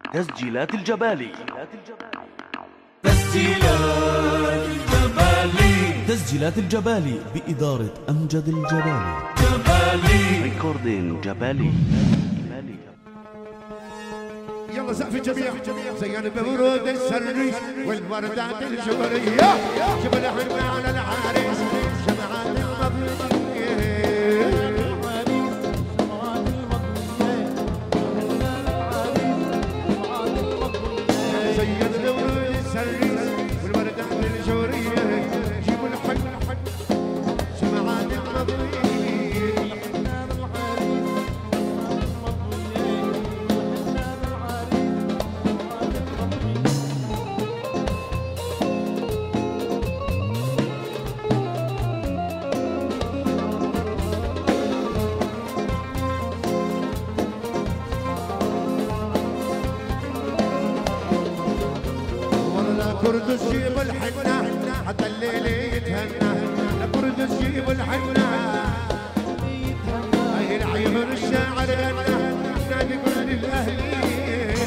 تسجيلات الجبالي. تسجيلات الجبالي بإدارة أمجد الجبالي. ريكوردين جبالي. يلا سقف الجميع زين بورود السري والوردات الجورية جبل حلوة على العريس جمعات المضية زين بورود السري والوردات الجورية جبل حلوة جمعات المضية كردس جيب الحنة حتى الليل يتهنى كردس جيب الحنة هاي العيون الشاعر غنى نادي كل الأهليين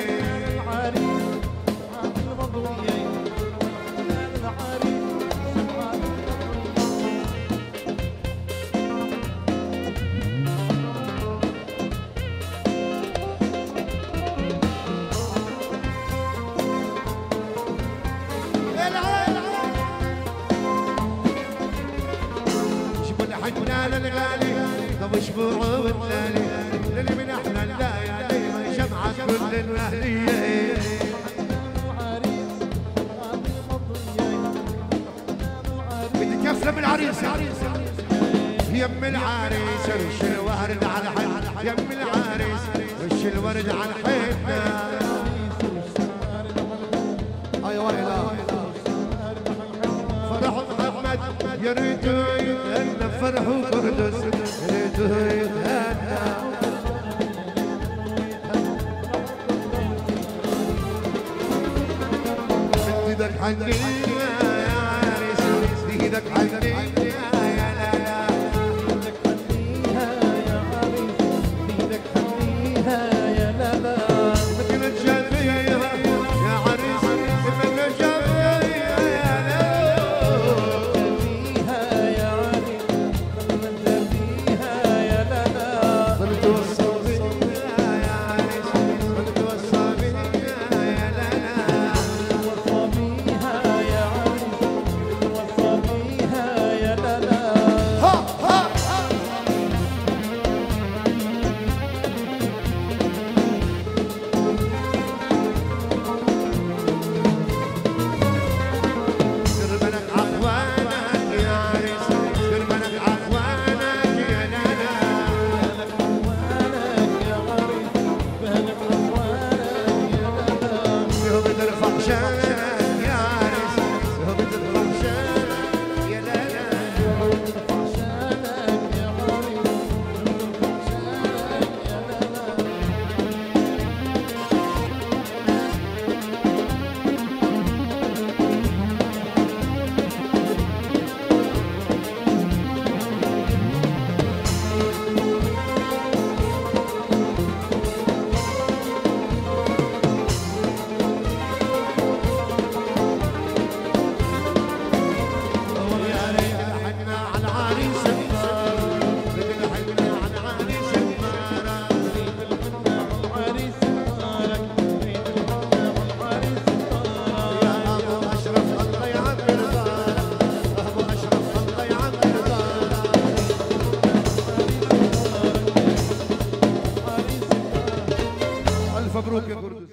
حنا للغالي طب اسبوع والليالي للي من احلى الليالي جمعت كل الاهليه بتكفل بالعريس يم العريس رش الورد على حد يم العريس رش الورد على حدنا ايوه ويلا فرح محمد يا ريت فرح وقردس ريته يتهنى ايدك حنين يا عريس ايدك حنين يا لالا ايدك حنيها يا عريس ايدك حنيها يا لالا مثل الجميع يا عريس مثل الجميع يا لالا مبروك يا كردس.